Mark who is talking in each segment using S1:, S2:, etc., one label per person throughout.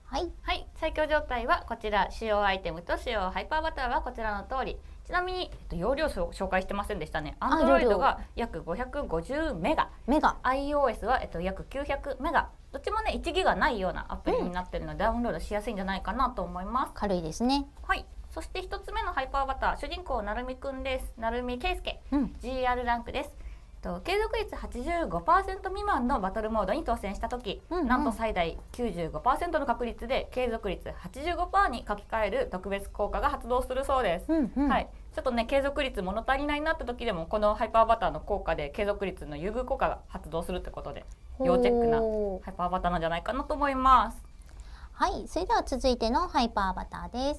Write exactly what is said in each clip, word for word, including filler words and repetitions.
S1: はい、
S2: はい、最強状態はこちら。使用アイテムと使用ハイパーバターはこちらの通り。ちなみに、えっと、容量数を紹介してませんでしたね。Android が約ごひゃくごじゅうメガ、
S1: メガ
S2: iOS は、えっと、約きゅうひゃくメガ、どっちもねいちギガないようなアプリになってるので、うん、ダウンロードしやすいんじゃないかなと思います。
S1: 軽いですね。
S2: はい、そしてひとつめのハイパーバター、主人公なるみくんです。なるみけいすけ、うん、ジーアール ランクです。と継続率 はちじゅうごパーセント 未満のバトルモードに当選した時、うんうん、なんと最大 きゅうじゅうごパーセント の確率で継続率 はちじゅうごパーセント に書き換える特別効果が発動するそうです。うんうん、はい、ちょっとね継続率物足りないなって時でもこのハイパーバターの効果で継続率の優遇効果が発動するってことで要チェックなハイパーバターなんじゃないかなと思います。
S1: はい、それでは続いてのハイパーバターです。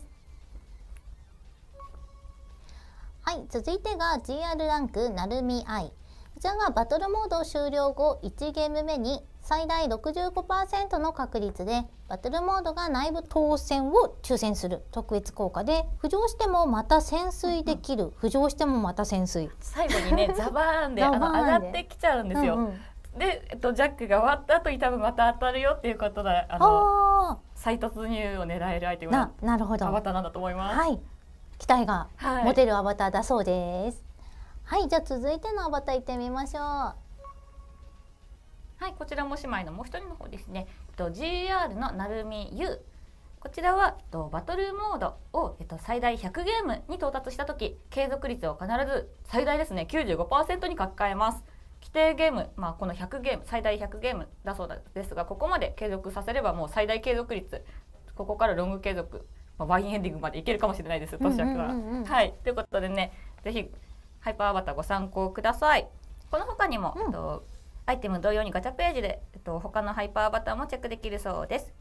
S1: はい、続いてが ジーアール ランクなるみ愛。こちらがバトルモード終了後いちゲーム目に最大 ろくじゅうごパーセント の確率でバトルモードが内部当選を抽選する特別効果で、浮上してもまた潜水できる、うん、浮上してもまた潜水、
S2: 最後にねザバーンであの上がってきちゃうんですよ。うんうん、で、えっと、ジャックが終わった後に多分また当たるよっていうことで、あの再突入を狙えるアイテムのアバターなんだと思います。
S1: はい、期待が持てるアバターだそうです。はい、はい、じゃあ続いてのアバターいってみましょう。は
S2: い、こちらも姉妹のもう一人の方ですね。えっと、ジーアール のなるみゆ。こちらは、えっと、バトルモードを、えっと、最大ひゃくゲームに到達した時、継続率を必ず最大ですね きゅうじゅうごパーセント に書き換えます。規定ゲーム、まあ、このひゃくゲーム最大ひゃくゲームだそうですが、ここまで継続させればもう最大継続率、ここからロング継続、まあ、ワインエンディングまでいけるかもしれないです、年明けは。はい、ということでね、ぜひハイパーアバターご参考ください。この他にも、うん、えっと、アイテム同様にガチャページで、えっと、他のハイパーアバターもチェックできるそうです。